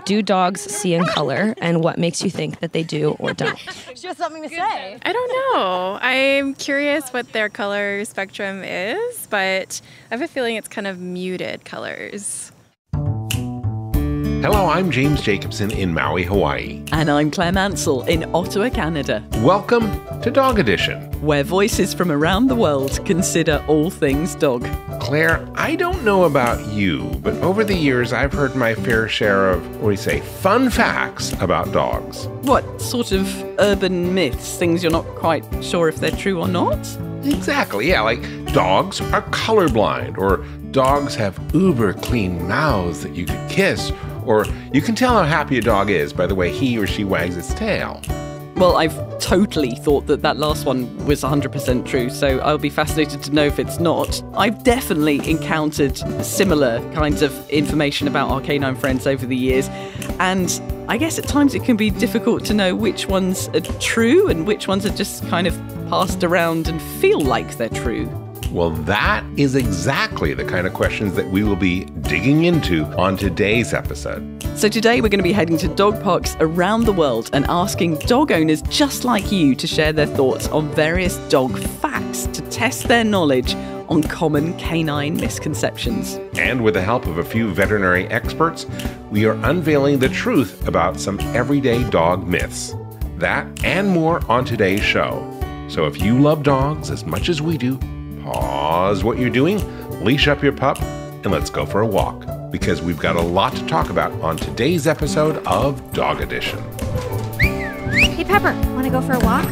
Do dogs see in color, and what makes you think that they do or don't? She has something to say. I don't know. I'm curious what their color spectrum is, but I have a feeling it's kind of muted colors. Hello, I'm James Jacobson in Maui, Hawaii. And I'm Clare Mansell in Ottawa, Canada. Welcome to Dog Edition, where voices from around the world consider all things dog. Claire, I don't know about you, but over the years I've heard my fair share of, fun facts about dogs. What sort of urban myths, things you're not quite sure if they're true or not? Exactly, yeah, like dogs are colorblind, or dogs have uber clean mouths that you could kiss, or you can tell how happy a dog is by the way he or she wags its tail. Well, I've totally thought that last one was 100% true, so I'll be fascinated to know if it's not. I've definitely encountered similar kinds of information about our canine friends over the years, and I guess at times it can be difficult to know which ones are true and which ones are just kind of passed around and feel like they're true. Well, that is exactly the kind of questions that we will be digging into on today's episode. So today we're going to be heading to dog parks around the world and asking dog owners just like you to share their thoughts on various dog facts to test their knowledge on common canine misconceptions. And with the help of a few veterinary experts, we are unveiling the truth about some everyday dog myths. That and more on today's show. So if you love dogs as much as we do, pause what you're doing, leash up your pup, and let's go for a walk, because we've got a lot to talk about on today's episode of Dog Edition. Hey, Pepper, want to go for a walk?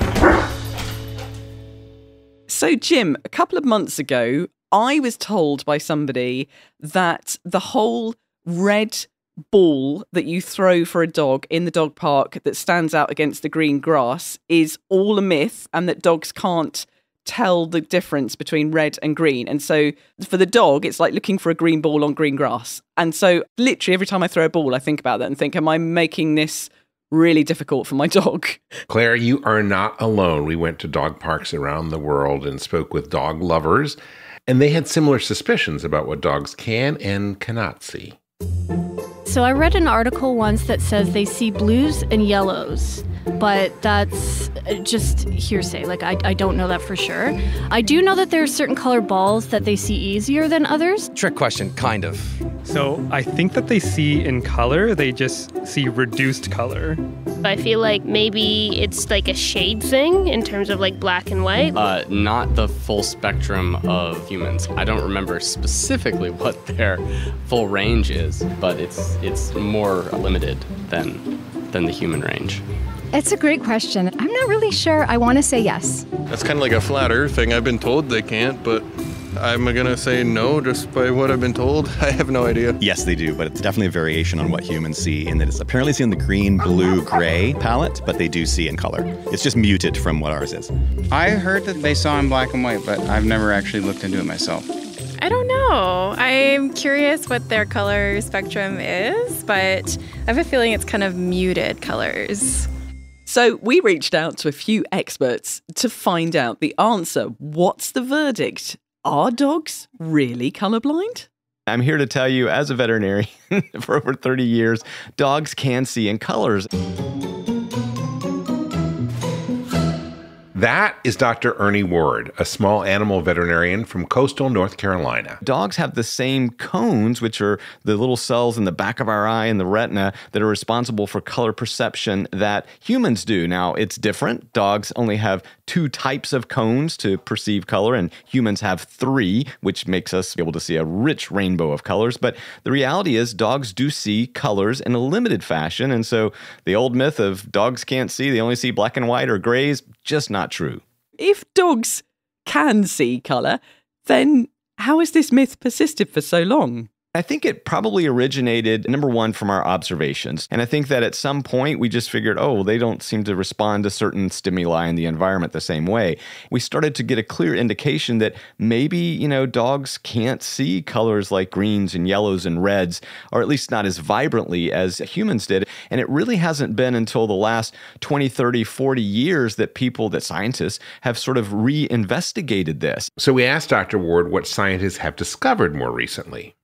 So, Jim, a couple of months ago, I was told by somebody that the whole red ball that you throw for a dog in the dog park that stands out against the green grass is all a myth, and that dogs can't tell the difference between red and green. And so for the dog, it's like looking for a green ball on green grass. And so literally every time I throw a ball, I think about that and think, am I making this really difficult for my dog? Claire, you are not alone. We went to dog parks around the world and spoke with dog lovers, and they had similar suspicions about what dogs can and cannot see. So I read an article once that says they see blues and yellows, but that's just hearsay. Like, I don't know that for sure. I do know that there are certain color balls that they see easier than others. Trick question, kind of. So I think that they see in color, they just see reduced color. I feel like maybe it's like a shade thing in terms of like black and white. Not the full spectrum of humans. I don't remember specifically what their full range is, but it's more limited than the human range. It's a great question. I'm not really sure. I want to say yes. That's kind of like a flat earth thing. I've been told they can't, but I'm going to say no just by what I've been told. I have no idea. Yes, they do, but it's definitely a variation on what humans see, in that it's apparently seen in the green, blue, gray palette, but they do see in color. It's just muted from what ours is. I heard that they saw in black and white, but I've never actually looked into it myself. I don't know. I'm curious what their color spectrum is, but I have a feeling it's kind of muted colors. So we reached out to a few experts to find out the answer. What's the verdict? Are dogs really colorblind? I'm here to tell you, as a veterinarian for over 30 years, dogs can see in colors. That is Dr. Ernie Ward, a small animal veterinarian from coastal North Carolina. Dogs have the same cones, which are the little cells in the back of our eye and the retina that are responsible for color perception, that humans do. Now, it's different. Dogs only have 2 types of cones to perceive color, and humans have 3, which makes us be able to see a rich rainbow of colors. But the reality is dogs do see colors in a limited fashion, and so the old myth of dogs can't see, they only see black and white or grays, just not true. If dogs can see colour, then how has this myth persisted for so long? I think it probably originated, number one, from our observations. And I think that at some point we just figured, oh, they don't seem to respond to certain stimuli in the environment the same way. We started to get a clear indication that maybe, dogs can't see colors like greens and yellows and reds, or at least not as vibrantly as humans did. And it really hasn't been until the last 20, 30, 40 years that scientists have sort of reinvestigated this. So we asked Dr. Ward what scientists have discovered more recently.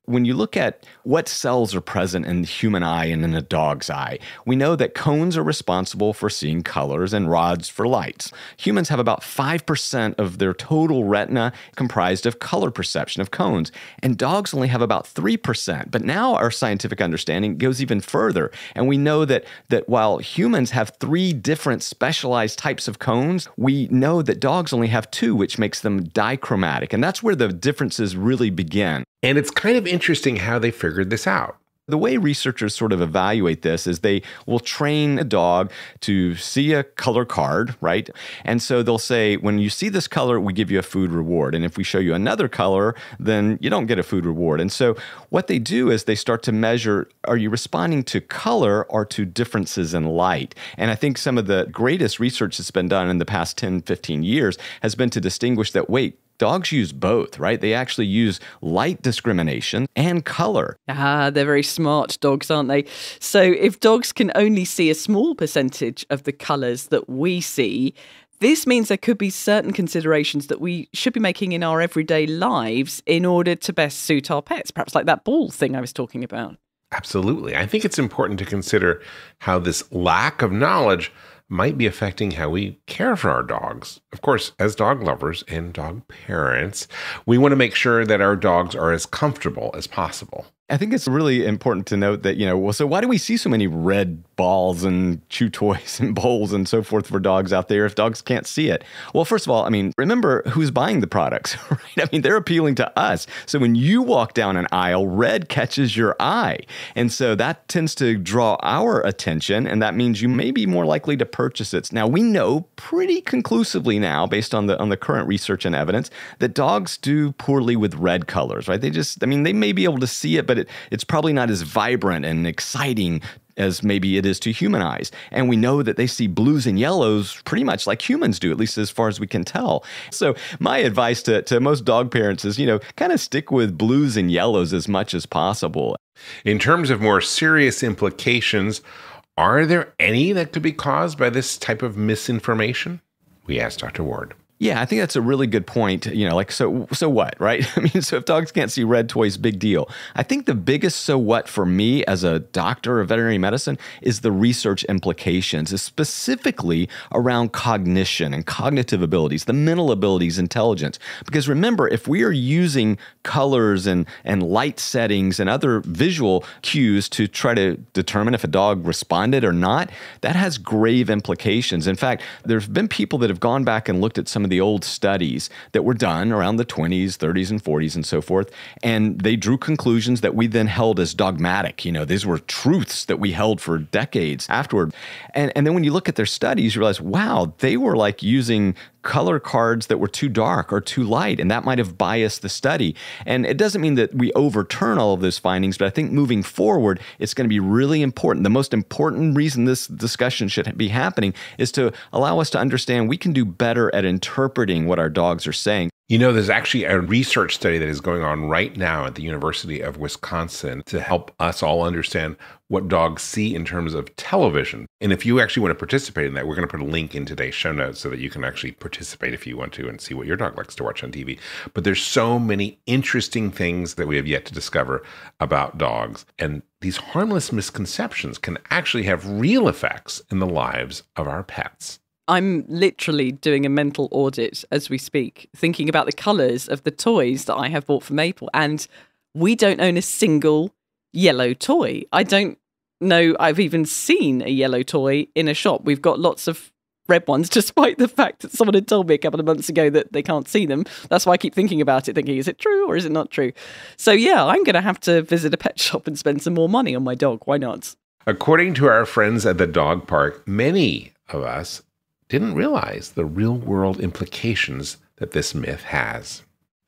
when you look at what cells are present in the human eye and in a dog's eye, we know that cones are responsible for seeing colors and rods for lights. Humans have about 5% of their total retina comprised of color perception of cones, and dogs only have about 3%. But now our scientific understanding goes even further, and we know that while humans have 3 different specialized types of cones, we know that dogs only have 2, which makes them dichromatic, and that's where the differences really begin. And it's kind of interesting how they figured this out. The way researchers sort of evaluate this is they will train a dog to see a color card, right? And so they'll say, when you see this color, we give you a food reward. And if we show you another color, then you don't get a food reward. And so what they do is they start to measure, are you responding to color or to differences in light? And I think some of the greatest research that's been done in the past 10, 15 years has been to distinguish that, wait, dogs use both, right? They actually use light discrimination and color. They're very smart dogs, aren't they? So if dogs can only see a small percentage of the colours that we see, this means there could be certain considerations that we should be making in our everyday lives in order to best suit our pets, perhaps like that ball thing I was talking about. Absolutely. I think it's important to consider how this lack of knowledge might be affecting how we care for our dogs. Of course, as dog lovers and dog parents, we want to make sure that our dogs are as comfortable as possible. I think it's really important to note that, so why do we see so many red balls and chew toys and bowls and so forth for dogs out there if dogs can't see it? Well, first of all, remember who's buying the products, right? They're appealing to us. So when you walk down an aisle, red catches your eye. And so that tends to draw our attention, and that means you may be more likely to purchase it. Now, we know pretty conclusively now, based on the current research and evidence, that dogs do poorly with red colors, right? They may be able to see it, but it's probably not as vibrant and exciting as maybe it is to human eyes. And we know that they see blues and yellows pretty much like humans do, at least as far as we can tell. So my advice to most dog parents is, kind of stick with blues and yellows as much as possible. In terms of more serious implications, are there any that could be caused by this type of misinformation? We asked Dr. Ward. Yeah, I think that's a really good point. So what, right? So if dogs can't see red toys, big deal. I think the biggest so what for me as a doctor of veterinary medicine is the research implications, is specifically around cognition and cognitive abilities, the mental abilities, intelligence. Because remember, if we are using colors and light settings and other visual cues to try to determine if a dog responded or not, that has grave implications. In fact, there have been people that have gone back and looked at some of the old studies that were done around the 20s, 30s, and 40s and so forth, and they drew conclusions that we then held as dogmatic. These were truths that we held for decades afterward. And then when you look at their studies, you realize, wow, they were like using color cards that were too dark or too light, and that might have biased the study. And it doesn't mean that we overturn all of those findings, but I think moving forward, it's going to be really important. The most important reason this discussion should be happening is to allow us to understand we can do better at interpreting what our dogs are saying. There's actually a research study that is going on right now at the University of Wisconsin to help us all understand what dogs see in terms of television. And if you actually want to participate in that, we're going to put a link in today's show notes so that you can actually participate if you want to and see what your dog likes to watch on TV. But there's so many interesting things that we have yet to discover about dogs. And these harmless misconceptions can actually have real effects in the lives of our pets. I'm literally doing a mental audit as we speak, thinking about the colours of the toys that I have bought for Maple. And we don't own a single yellow toy. I don't know I've even seen a yellow toy in a shop. We've got lots of red ones, despite the fact that someone had told me a couple of months ago that they can't see them. That's why I keep thinking about it, thinking, is it true or is it not true? So yeah, I'm going to have to visit a pet shop and spend some more money on my dog. Why not? According to our friends at the dog park, many of us didn't realize the real-world implications that this myth has.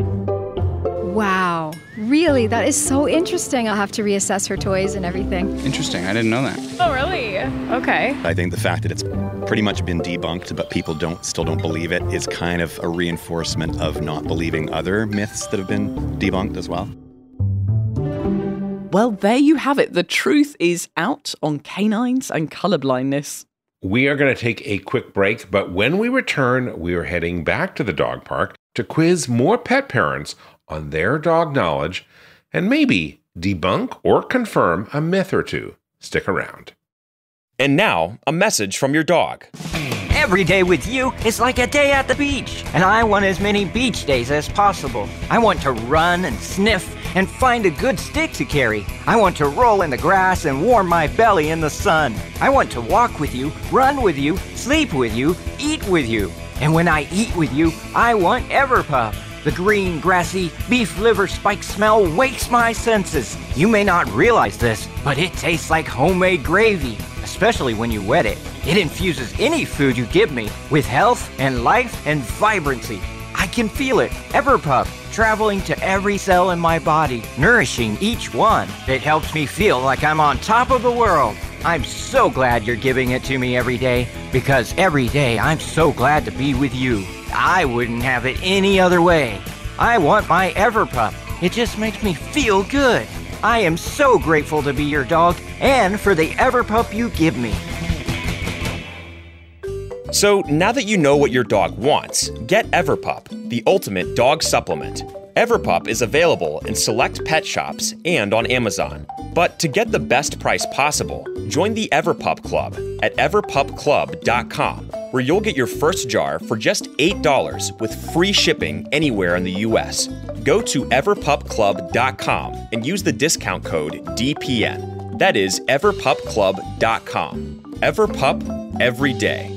Wow. Really? That is so interesting. I'll have to reassess her toys and everything. Interesting. I didn't know that. Oh, really? Okay. I think the fact that it's pretty much been debunked, but people still don't believe it, is kind of a reinforcement of not believing other myths that have been debunked as well. Well, there you have it. The truth is out on canines and colorblindness. We are going to take a quick break, but when we return, we are heading back to the dog park to quiz more pet parents on their dog knowledge and maybe debunk or confirm a myth or two. Stick around. And now, a message from your dog. Every day with you is like a day at the beach, and I want as many beach days as possible. I want to run and sniff and find a good stick to carry. I want to roll in the grass and warm my belly in the sun. I want to walk with you, run with you, sleep with you, eat with you. And when I eat with you, I want Everpup. The green, grassy, beef liver spike smell wakes my senses. You may not realize this, but it tastes like homemade gravy, especially when you wet it. It infuses any food you give me with health and life and vibrancy. I can feel it, Everpup, traveling to every cell in my body, nourishing each one. It helps me feel like I'm on top of the world. I'm so glad you're giving it to me every day, because every day I'm so glad to be with you. I wouldn't have it any other way. I want my Everpup. It just makes me feel good. I am so grateful to be your dog and for the Everpup you give me. So now that you know what your dog wants, get Everpup, the ultimate dog supplement. Everpup is available in select pet shops and on Amazon. But to get the best price possible, join the Everpup Club at everpupclub.com, where you'll get your first jar for just $8 with free shipping anywhere in the U.S. Go to everpupclub.com and use the discount code DPN. That is everpupclub.com. Everpup every day.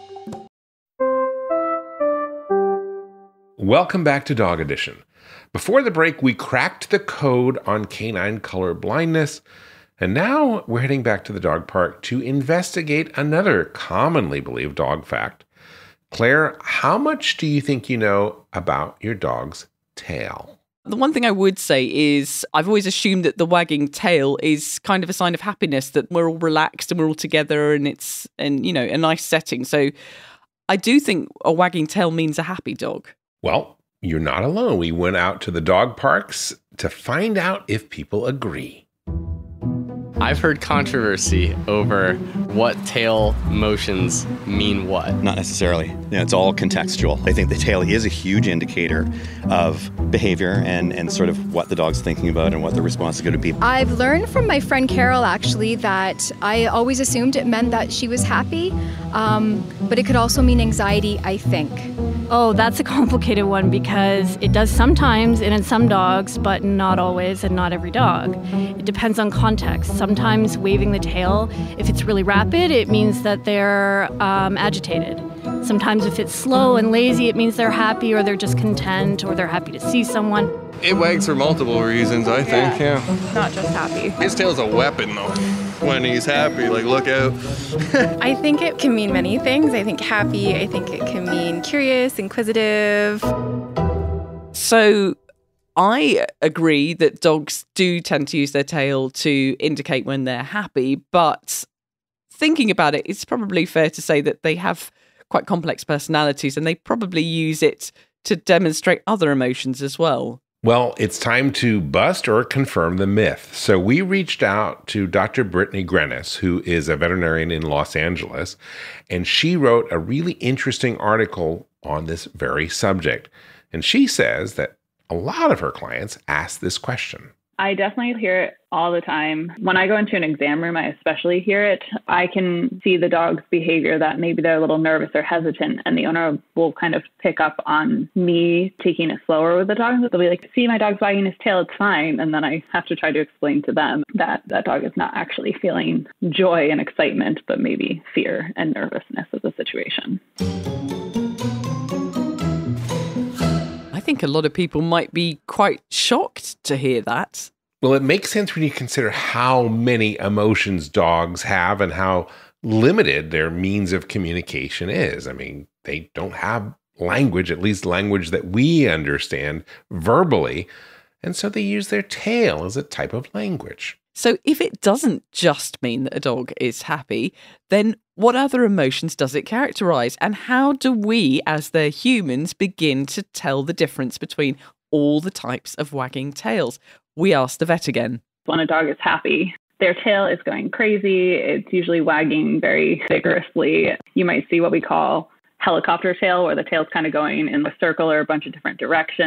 Welcome back to Dog Edition. Before the break, we cracked the code on canine color blindness, and now we're heading back to the dog park to investigate another commonly believed dog fact. Claire, how much do you think you know about your dog's tail? The one thing I would say is I've always assumed that the wagging tail is kind of a sign of happiness, that we're all relaxed and we're all together and it's, and you know, a nice setting. So I do think a wagging tail means a happy dog. Well, you're not alone. We went out to the dog parks to find out if people agree. I've heard controversy over what tail motions mean what. Not necessarily. It's all contextual. I think the tail is a huge indicator of behavior and sort of what the dog's thinking about and what the response is going to be. I've learned from my friend Carol, actually, that I always assumed it meant that she was happy, but it could also mean anxiety, I think. Oh, that's a complicated one because it does sometimes and in some dogs, but not always and not every dog. It depends on context. Sometimes waving the tail, if it's really rapid, it means that they're agitated. Sometimes if it's slow and lazy, it means they're happy or they're just content or they're happy to see someone. It wags for multiple reasons, I think, yeah. Not just happy. His tail's a weapon, though. When he's happy, like, look out. I think it can mean many things. I think happy, I think it can mean curious, inquisitive. So I agree that dogs do tend to use their tail to indicate when they're happy, but thinking about it, it's probably fair to say that they have quite complex personalities and they probably use it to demonstrate other emotions as well. Well, it's time to bust or confirm the myth. So we reached out to Dr. Brittany Genus, who is a veterinarian in Los Angeles, and she wrote a really interesting article on this very subject. And she says that a lot of her clients ask this question. I definitely hear it all the time. When I go into an exam room, I especially hear it. I can see the dog's behavior that maybe they're a little nervous or hesitant, and the owner will kind of pick up on me taking it slower with the dog. They'll be like, see, my dog's wagging his tail, it's fine. And then I have to try to explain to them that that dog is not actually feeling joy and excitement, but maybe fear and nervousness of the situation. I think a lot of people might be quite shocked to hear that. Well, it makes sense when you consider how many emotions dogs have and how limited their means of communication is. I mean, they don't have language, at least language that we understand verbally, and so they use their tail as a type of language. So if it doesn't just mean that a dog is happy, then what other emotions does it characterize? And how do we, as their humans, begin to tell the difference between all the types of wagging tails? We asked the vet again. When a dog is happy, their tail is going crazy. It's usually wagging very vigorously. You might see what we call helicopter tail, where the tail's kind of going in a circle or a bunch of different directions.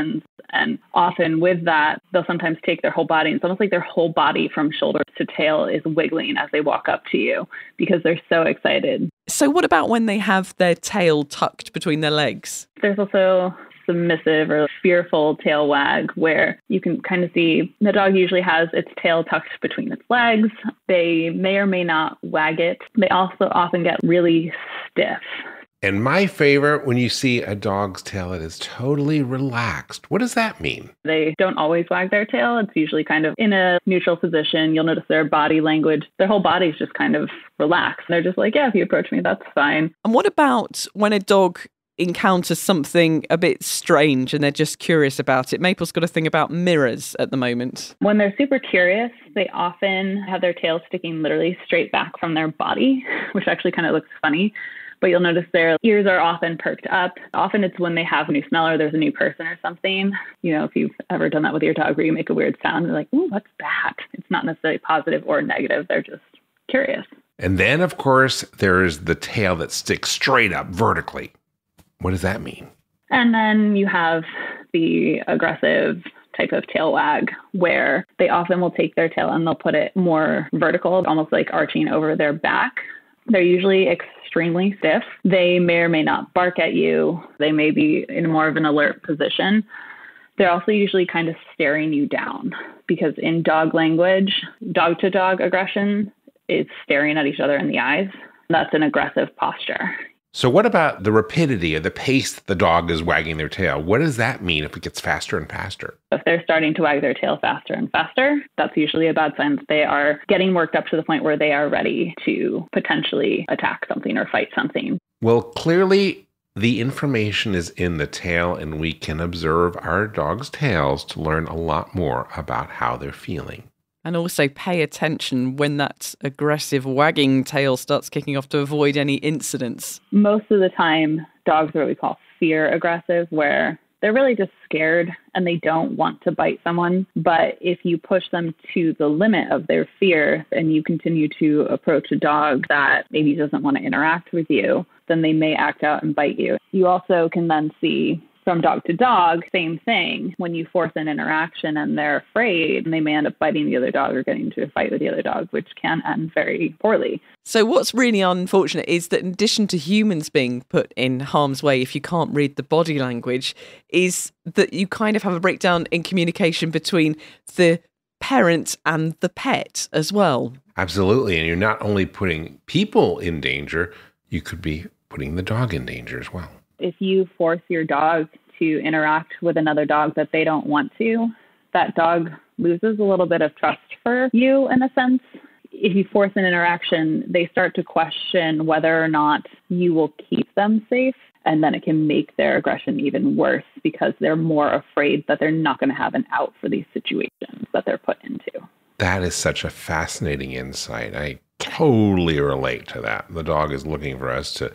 And often with that, they'll sometimes take their whole body. It's almost like their whole body from shoulder to tail is wiggling as they walk up to you because they're so excited. So what about when they have their tail tucked between their legs? There's also submissive or fearful tail wag where you can kind of see the dog usually has its tail tucked between its legs. They may or may not wag it. They also often get really stiff. And my favorite, when you see a dog's tail that is totally relaxed. What does that mean? They don't always wag their tail. It's usually kind of in a neutral position. You'll notice their body language. Their whole body's just kind of relaxed. They're just like, yeah, if you approach me, that's fine. And what about when a dog encounters something a bit strange and they're just curious about it? Maple's got a thing about mirrors at the moment. When they're super curious, they often have their tail sticking literally straight back from their body, which actually kind of looks funny. But you'll notice their ears are often perked up. Often it's when they have a new smell or there's a new person or something. You know, if you've ever done that with your dog where you make a weird sound, you're like, ooh, what's that? It's not necessarily positive or negative. They're just curious. And then, of course, there's the tail that sticks straight up vertically. What does that mean? And then you have the aggressive type of tail wag where they often will take their tail and they'll put it more vertical, almost like arching over their back. They're usually extremely stiff. They may or may not bark at you. They may be in more of an alert position. They're also usually kind of staring you down because in dog language, dog-to-dog aggression is staring at each other in the eyes. That's an aggressive posture. So what about the rapidity or the pace that the dog is wagging their tail? What does that mean if it gets faster and faster? If they're starting to wag their tail faster and faster, that's usually a bad sign that they are getting worked up to the point where they are ready to potentially attack something or fight something. Well, clearly the information is in the tail, and we can observe our dog's tails to learn a lot more about how they're feeling. And also pay attention when that aggressive wagging tail starts kicking off to avoid any incidents. Most of the time, dogs are what we call fear aggressive, where they're really just scared and they don't want to bite someone. But if you push them to the limit of their fear and you continue to approach a dog that maybe doesn't want to interact with you, then they may act out and bite you. You also can then see from dog to dog, same thing. When you force an interaction and they're afraid, they may end up biting the other dog or getting into a fight with the other dog, which can end very poorly. So what's really unfortunate is that in addition to humans being put in harm's way if you can't read the body language, is that you kind of have a breakdown in communication between the parent and the pet as well. Absolutely. And you're not only putting people in danger, you could be putting the dog in danger as well. If you force your dog to interact with another dog that they don't want to, that dog loses a little bit of trust for you in a sense. If you force an interaction, they start to question whether or not you will keep them safe. And then it can make their aggression even worse because they're more afraid that they're not going to have an out for these situations that they're put into. That is such a fascinating insight. I totally relate to that. The dog is looking for us to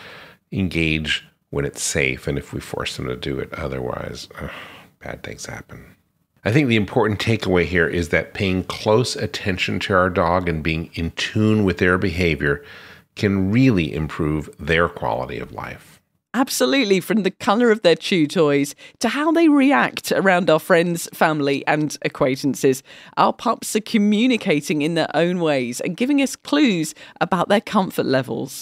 engage when it's safe, and if we force them to do it otherwise, bad things happen. I think the important takeaway here is that paying close attention to our dog and being in tune with their behavior can really improve their quality of life. Absolutely, from the colour of their chew toys to how they react around our friends, family and acquaintances. Our pups are communicating in their own ways and giving us clues about their comfort levels.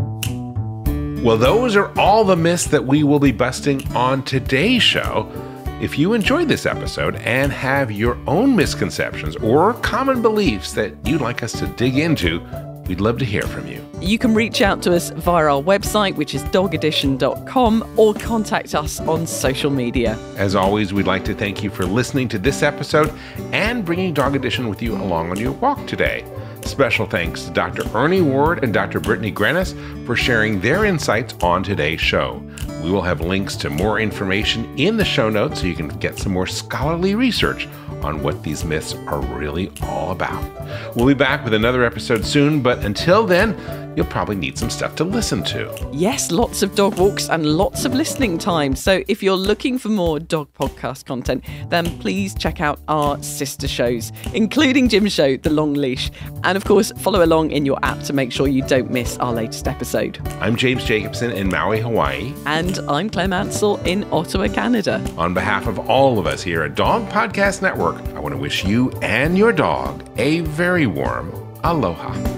Well, those are all the myths that we will be busting on today's show. If you enjoyed this episode and have your own misconceptions or common beliefs that you'd like us to dig into, we'd love to hear from you. You can reach out to us via our website, which is dogedition.com, or contact us on social media. As always, we'd like to thank you for listening to this episode and bringing Dog Edition with you along on your walk today. Special thanks to Dr. Ernie Ward and Dr. Brittany Genus for sharing their insights on today's show. We will have links to more information in the show notes so you can get some more scholarly research on what these myths are really all about. We'll be back with another episode soon, but until then, you'll probably need some stuff to listen to. Yes, lots of dog walks and lots of listening time. So if you're looking for more dog podcast content, then please check out our sister shows, including Jim's show, The Long Leash. And of course, follow along in your app to make sure you don't miss our latest episode. I'm James Jacobson in Maui, Hawaii. And I'm Clare Mansell in Ottawa, Canada. On behalf of all of us here at Dog Podcast Network, I want to wish you and your dog a very warm aloha.